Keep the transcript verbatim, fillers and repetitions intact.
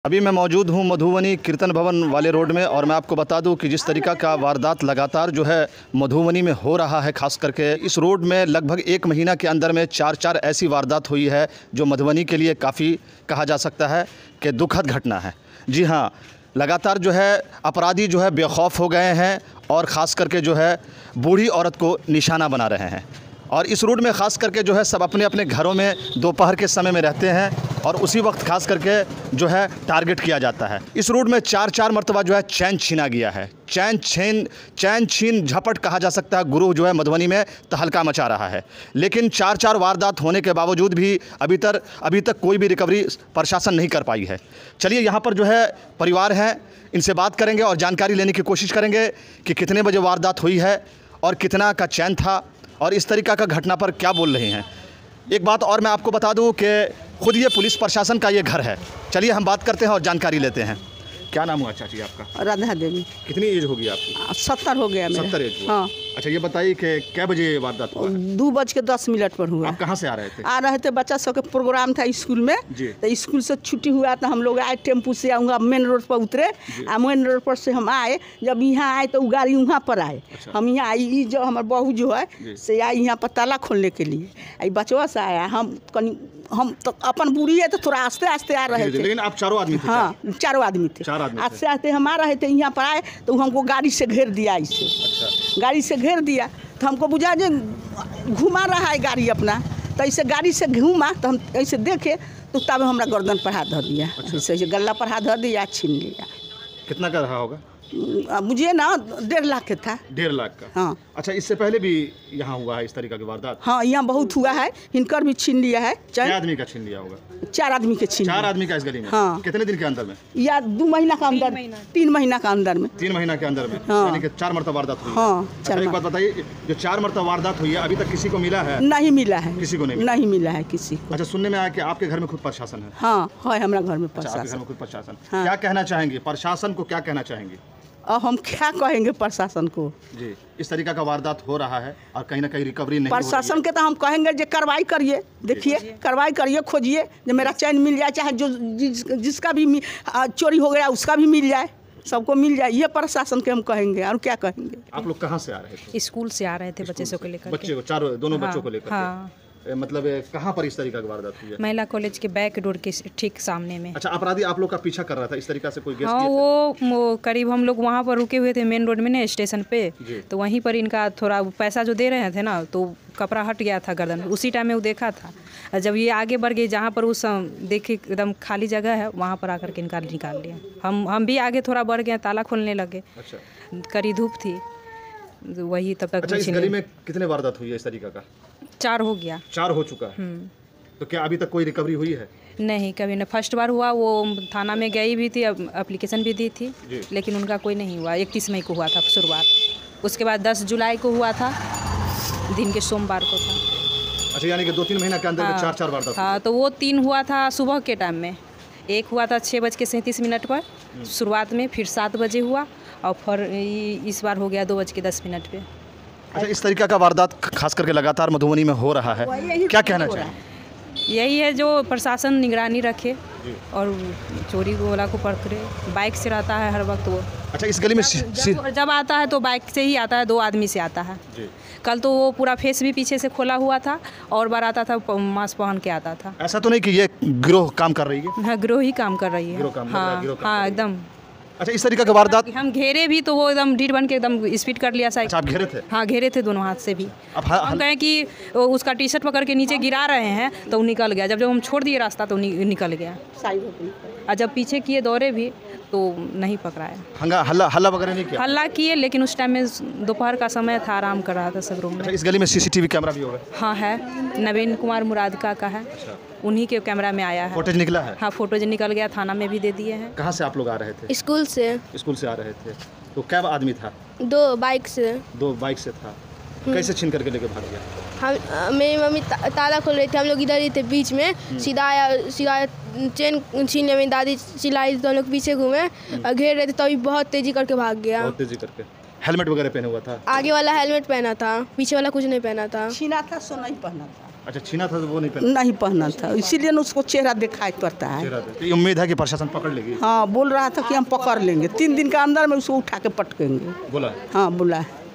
अभी मैं मौजूद हूँ मधुबनी कीर्तन भवन वाले रोड में और मैं आपको बता दूं कि जिस तरीका का वारदात लगातार जो है मधुबनी में हो रहा है, खास करके इस रोड में लगभग एक महीना के अंदर में चार चार ऐसी वारदात हुई है जो मधुबनी के लिए काफ़ी कहा जा सकता है कि दुखद घटना है। जी हाँ, लगातार जो है अपराधी जो है बेखौफ हो गए हैं और ख़ास करके जो है बूढ़ी औरत को निशाना बना रहे हैं। और इस रोड में ख़ास करके जो है सब अपने अपने घरों में दोपहर के समय में रहते हैं और उसी वक्त खास करके जो है टारगेट किया जाता है। इस रोड में चार चार मरतबा जो है चैन छीना गया है। चैन छीन चैन छीन झपट कहा जा सकता है गुरु जो है मधुबनी में तहलका मचा रहा है। लेकिन चार चार वारदात होने के बावजूद भी अभी तक अभी तक कोई भी रिकवरी प्रशासन नहीं कर पाई है। चलिए यहाँ पर जो है परिवार हैं, इनसे बात करेंगे और जानकारी लेने की कोशिश करेंगे कि कितने बजे वारदात हुई है और कितना का चैन था और इस तरीका का घटना पर क्या बोल रहे हैं। एक बात और मैं आपको बता दूं कि खुद ये पुलिस प्रशासन का ये घर है। चलिए हम बात करते हैं और जानकारी लेते हैं। क्या नाम हुआ चाची आपका? राधा देवी। कितनी एज होगी आपकी? सत्तर हो गया मेरा। सत्तर एज हुआ। हाँ। अच्छा ये बताइए कि क्या बजे वारदात हुआ? दो बज के दस मिनट पर हुआ। आप कहाँ से आ रहे थे? आ रहे थे, बच्चा सब के प्रोग्राम था स्कूल में, तो स्कूल से छुट्टी हुआ तो हम लोग आए, टेम्पू से आऊँगा मेन रोड पर उतरे, आ मेन रोड पर से हम आए, जब यहाँ आए तो गाड़ी वहाँ पर आए। अच्छा। हम यहाँ आई, जो हमारे बहू जो है से आई यहाँ पर ताला खोलने के लिए, आई बचवा से आया। हम कहीं हम तो अपन बुरी है तो थोड़ा आस्ते आस्ते आ रहे थे। लेकिन आप चारों आदमी थे? हाँ, चारों आदमी थे। चार आदमी आस्ते आस्ते हम आ रहे थे, यहाँ पर आए तो हमको गाड़ी से घेर दिया इसे। अच्छा। गाड़ी से घेर दिया तो हमको बुझा जो घुमा रहा है गाड़ी अपना, तो ऐसे गाड़ी से घूमा तो हम ऐसे देखे तो तब हमारा गर्दन पर हाथ धर दिया। अच्छा। ऐसे गला पर हाथ धर दिया, छीन लिया। कितना का रहा होगा? मुझे ना डेढ़ लाख का था। डेढ़ लाख का? हाँ। अच्छा, इससे पहले भी यहाँ हुआ है इस तरीका की वारदात? हाँ, यहाँ बहुत हुआ है, इनकर भी छीन लिया है। चार आदमी का छीन लिया होगा? चार आदमी के छीन। चार आदमी का इस गली में? हाँ। कितने दिन के अंदर में? या दो महीना का अंदर, तीन महीना का अंदर में। तीन महीना के अंदर में? हाँ। यानी कि चार मरतबा वारदात हुई? हाँ। अच्छा, एक बात बताइए, जो चार मरतबा वारदात हुई है अभी तक किसी को मिला है? नहीं मिला है, किसी को नहीं नहीं मिला है किसी को। अच्छा, सुनने में आया कि आपके घर में खुद प्रशासन है? हाँ है, हमारा घर में प्रशासन। आपके घर में खुद प्रशासन। क्या कहना चाहेंगे प्रशासन को, क्या कहना चाहेंगे? अब हम क्या कहेंगे प्रशासन को? जी, इस तरीका का वारदात हो रहा है और कहीं ना कहीं रिकवरी नहीं प्रशासन के तो हम कहेंगे जो कार्रवाई करिए, देखिए कार्रवाई करिए, खोजिए जो मेरा चैन मिल जाए, चाहे जो जिस, जिसका भी चोरी हो गया उसका भी मिल जाए, सबको मिल जाए, ये प्रशासन के हम कहेंगे। और क्या कहेंगे? आप लोग कहाँ से आ रहे थे? स्कूल से आ रहे थे, बच्चे सब को लेकर। बच्चे को, चार दोनों हाँ, बच्चों को लेकर? हाँ। मतलब कहाँ पर इस तरीका की वारदात हुई है? महिला कॉलेज के बैक डोर के ठीक सामने में। अच्छा, अपराधी आप लोग का पीछा कर रहा था इस तरीका से कोई? हाँ, वो, वो करीब हम लोग वहाँ पर रुके हुए थे मेन रोड में ना, स्टेशन पे, तो वहीं पर इनका थोड़ा पैसा जो दे रहे थे ना, तो कपड़ा हट गया था गर्दन, उसी टाइम में वो देखा था। और जब ये आगे बढ़ गए, जहाँ पर उस देखे एकदम खाली जगह है, वहाँ पर आकर के इनका निकाल लिया। हम हम भी आगे थोड़ा बढ़ गए, ताला खोलने लगे। अच्छा। कड़ी धूप थी वही, तब तक। अच्छा, इस गली में कितने वारदात हुई है इस तरीका का? चार हो गया। चार हो चुका है? तो क्या अभी तक कोई रिकवरी हुई है? नहीं, कभी नहीं। फर्स्ट बार हुआ, वो थाना में गई भी थी, एप्लीकेशन भी दी थी, लेकिन उनका कोई नहीं हुआ। इक्कीस मई को हुआ था शुरुआत, उसके बाद दस जुलाई को हुआ था, दिन के सोमवार को था। अच्छा, यानी कि दो तीन महीना के अंदर चार चार वारदात? हाँ, तो वो तीन हुआ था सुबह के टाइम में, एक हुआ था छः बज के सैंतीस मिनट पर शुरुआत में, फिर सात बजे हुआ, और फिर इस बार हो गया दो बज के दस मिनट पे। अच्छा, इस तरीका का वारदात खास करके लगातार मधुबनी में हो रहा है, क्या कहना चाहिए? यही है जो प्रशासन निगरानी रखे और चोरी वाला को पकड़े। बाइक से रहता है हर वक्त वो। अच्छा, इस गली में जब, जब आता है तो बाइक से ही आता है, दो आदमी से आता है। कल तो वो पूरा फेस भी पीछे से खोला हुआ था, और बार आता था मास्क पहन के आता था। ऐसा तो नहीं कि ये गिरोह काम कर रही है? हाँ, गिरोह ही काम कर रही है। हाँ हाँ, एकदम। अच्छा, इस तरीका का वारदात हम घेरे भी तो वो एकदम ढीठ बन के एकदम स्पीड कर लिया साइकिल। अच्छा, आप घेरे थे? हाँ, घेरे थे दोनों हाथ से भी। अब हम कहें कि उसका टी शर्ट पकड़ के नीचे गिरा रहे हैं तो वो निकल गया। जब जब हम छोड़ दिए रास्ता तो नि, निकल गया। और जब पीछे किए दौरे भी तो नहीं पकड़ाया। हंगा हल्ला हल्ला वगैरह नहीं किया? हल्ला किए, लेकिन उस टाइम में दोपहर का समय था, आराम कर रहा था सब रूम में। अच्छा, इस गली में सीसीटीवी कैमरा भी होगा? हाँ है, नवीन कुमार मुराद का का है। अच्छा। उन्हीं के कैमरा में आया है। फोटेज निकला है? हाँ, फोटोज निकल गया, थाना में भी दे दिए हैं। कहाँ से आप लोग आ रहे थे? स्कूल से। स्कूल से आ रहे थे, तो क्या आदमी था? दो बाइक से। दो बाइक से था, कैसे छीन करके लेके भाग गया? हम मेरी मम्मी ता, ताला खोल रही थी, हम लोग इधर ही थे बीच में, सीधा आया, सीधा चेन छीनने में दादी चिल्लाई तो हम लोग पीछे घूमे और घेर रहे थे, तभी तो बहुत तेजी करके भाग गया। बहुत तेजी करके? हेलमेट वगैरह पहना हुआ था? आगे वाला हेलमेट पहना था, पीछे वाला कुछ नहीं पहना था। छीना था सो नहीं पहना था। अच्छा, छीना था तो वो नहीं पहना? नहीं पहना था, इसीलिए ना उसको चेहरा दिखाई पड़ता है। तो ये उम्मीद है कि प्रशासन पकड़ लेगी? हाँ, बोल रहा था कि हम पकड़ लेंगे, तीन दिन के अंदर में उसको उठा के पटकेंगे। बोला? हाँ, बोला है।